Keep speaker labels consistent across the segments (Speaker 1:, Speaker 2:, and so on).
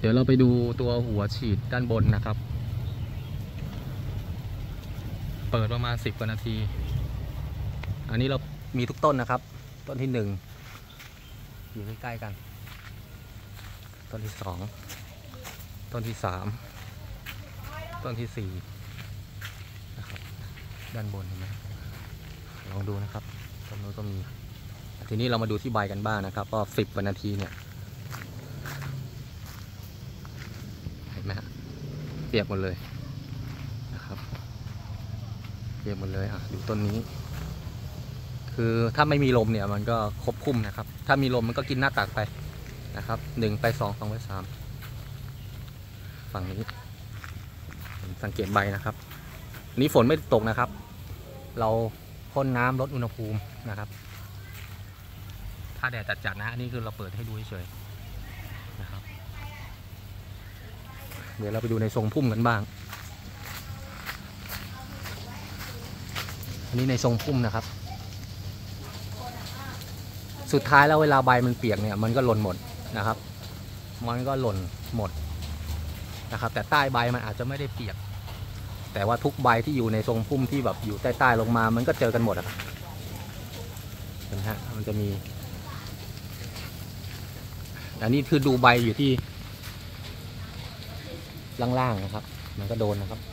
Speaker 1: เดี๋ยวเราไปดูตัวหัวฉีดด้านบนนะครับเปิดประมาณ10 กว่านาทีอันนี้เรามีทุกต้นนะครับต้นที่1อยู่ใกล้ๆกันต้นที่2ต้นที่3ต้นที่4นะครับด้านบนเห็นไหมลองดูนะครับต้นนู้นก็มีทีนี้เรามาดูที่ใบกันบ้างนะครับก็10 กว่านาทีเนี่ยเห็นไหมฮะเปียกหมดเลยนะครับเปียกหมดเลยดูต้นนี้คือถ้าไม่มีลมเนี่ยมันก็ครบคุ้มนะครับถ้ามีลมมันก็กินหน้าตักไปนะครับ1 ไป 2 2 ไป 3ฝั่งนี้สังเกตใบนะครับนี้ฝนไม่ตกนะครับเราพ่นน้ำลดอุณหภูมินะครับถ้าแดดจัดๆนะอันนี้คือเราเปิดให้ดูเฉยๆนะครับเดี๋ยวเราไปดูในทรงพุ่มกันบ้างอันนี้ในทรงพุ่มนะครับสุดท้ายแล้วเวลาใบมันเปียกเนี่ยมันก็หล่นหมดนะครับมันก็หล่นหมดนะครับแต่ใต้ใบมันอาจจะไม่ได้เปียกแต่ว่าทุกใบที่อยู่ในทรงพุ่มที่แบบอยู่ใต้ๆลงมามันก็เจอกันหมดครับเห็นไหมฮะมันจะมีอันนี้คือดูใบอยู่ที่ล่างๆนะครับมันก็โดนนะครับ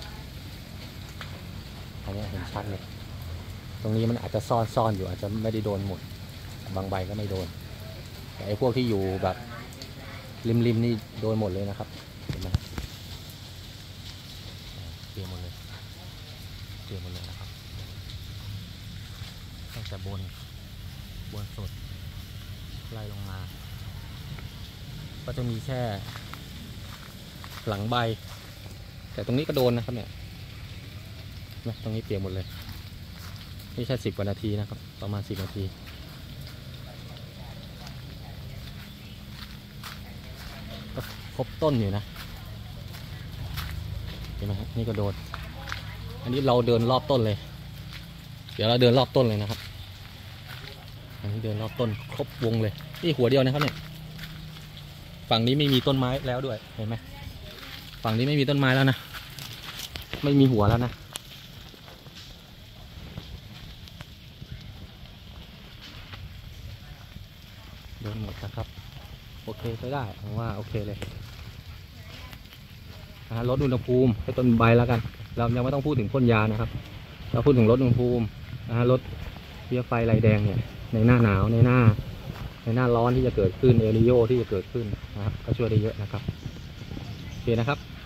Speaker 1: อันนี้เห็นชัดเลยตรงนี้มันอาจจะซ่อนอยู่อาจจะไม่ได้โดนหมดบางใบก็ไม่โดนแต่ไอ้พวกที่อยู่แบบริมนี่โดนหมดเลยนะครับเห็นไหมเปียกหมดเลยนะครับตั้งแต่บนสุดไล่ลงมาก็จะมีแค่หลังใบแต่ตรงนี้ก็โดนนะครับเนี่ยตรงนี้เปียกหมดเลยนี่แค่10 กว่านาทีนะครับประมาณ10 นาทีก็ครบต้นอยู่นะเห็นไหมครับนี่ก็โดนอันนี้เราเดินรอบต้นเลยเดี๋ยวเราเดินรอบต้นเลยนะครับอันนี้เดินรอบต้นครบวงเลยนี่หัวเดียวนะครับเนี่ยฝั่งนี้ไม่มีต้นไม้แล้วด้วยเห็นไหมฝั่งนี้ไม่มีต้นไม้แล้วนะไม่มีหัวแล้วนะโดนหมดนะครับโอเคใช้ได้ผมว่าโอเคเลยลดอุณหภูมิให้ต้นใบแล้วกันเรายังไม่ต้องพูดถึงพ่นยานะครับเราพูดถึงลดอุณหภูมิลดเพี้ยไฟลายแดงเนี่ยในหน้าหนาวในหน้าร้อนที่จะเกิดขึ้นเอลนิโญที่จะเกิดขึ้นนะครับก็ช่วยได้เยอะนะครับโอเคนะครับ